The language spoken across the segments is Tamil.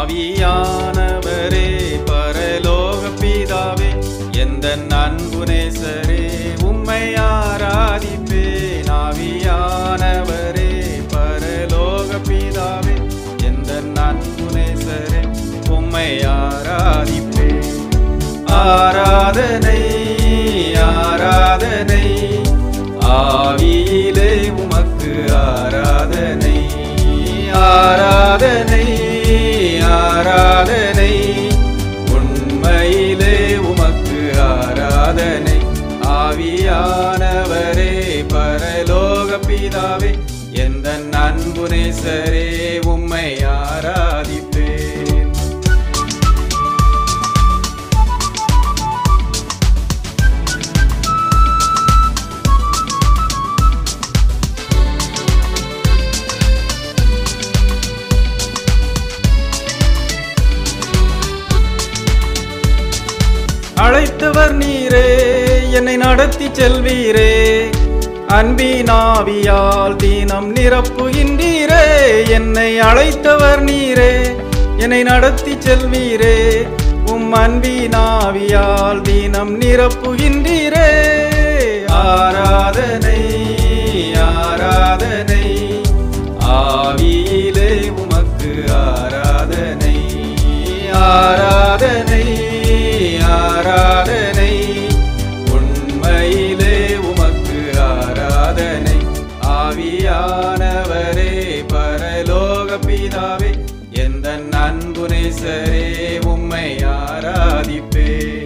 ஆவியானவரே பரலோக பிதாவே எந்தன் அன்பு நேசரே உம்மை ஆராதிப்பேன். ஆவியானவரே பரலோக பிதாவே எந்தன் அன்பு நேசரே உம்மை ஆராதிப்பேன். ஆராதனை ஆராதனை ஆவியிலே உமக்கு ஆராதனை. ஆராதனை ஆராதனை உண்மையிலே உமக்கு ஆராதனை. ஆவியானவரே பரலோக பிதாவே எந்தன் அன்பு நேசரே உம்மை ஆராதிப்பேன். அழைத்தவர் நீரே என்னை நடத்தி செல்வீரே. அன்பின் ஆவியால் தீனம் நிரப்புகின்றீரே. என்னை அழைத்தவர் நீரே என்னை நடத்தி செல்வீரே. உம் அன்பின் ஆவியால் தீனம் நிரப்புகின்றீரே. ஆராதனை ஆராதனை ஆவியிலே உமக்கு ஆராதனை. ஆராதனை ஆராதனை உண்மையிலே உமக்கு ஆராதனை. ஆவியானவரே பரலோக பிதாவே எந்தன் அன்பு நேசரே உம்மை ஆராதிப்பேன்.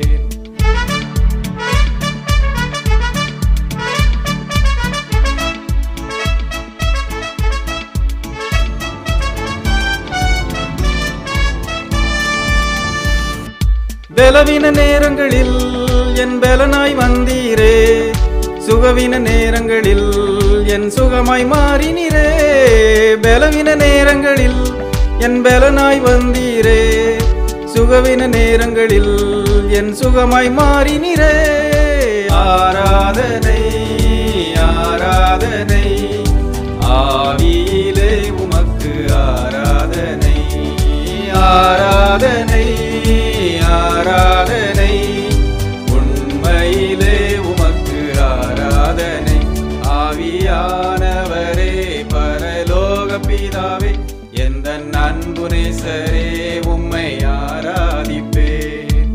பலவீன நேரங்களில் என் பலனாய் வந்தீரே. சுகவீன நேரங்களில் என் சுகமாய் மாறினீரே. பலவீன நேரங்களில் என் பலனாய் வந்தீரே. சுகவீன நேரங்களில் என் சுகமாய் மாறினீரே. ஆராதனை ஆராதனை ஆவியிலே உமக்கு ஆராதனை. ஆராதனை ஆராதனை உண்மையிலே உமக்கு ஆராதனை. ஆவியானவரே பரலோக பிதாவே எந்தன் அன்பு நேசரே உம்மை ஆராதிப்பேன்.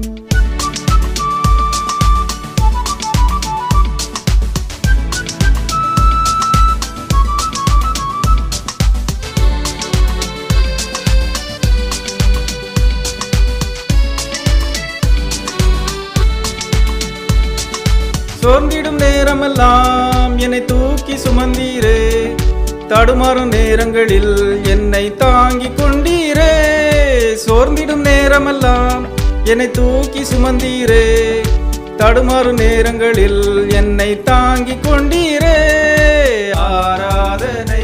சோர்ந்திடும் நேரமெல்லாம் என்னை தூக்கி சுமந்தீரே. தடுமாறும் நேரங்களில் என்னை தாங்கிக் கொண்டீரே. சோர்ந்திடும் நேரமெல்லாம் என்னை தூக்கி சுமந்தீரே. தடுமாறும் நேரங்களில் என்னை தாங்கிக் கொண்டீரே. ஆராதனை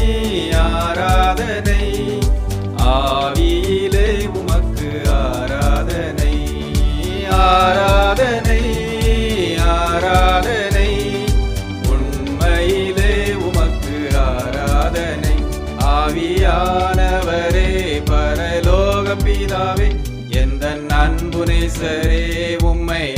ஆராதனை ஆவியிலே உமக்கு ஆராதனை. ஆராதனை ஆராதனை உண்மையிலே உமக்கு ஆராதனை. ஆவியானவரே பரலோக பிதாவே எந்தன் அன்பு நேசரே உம்மை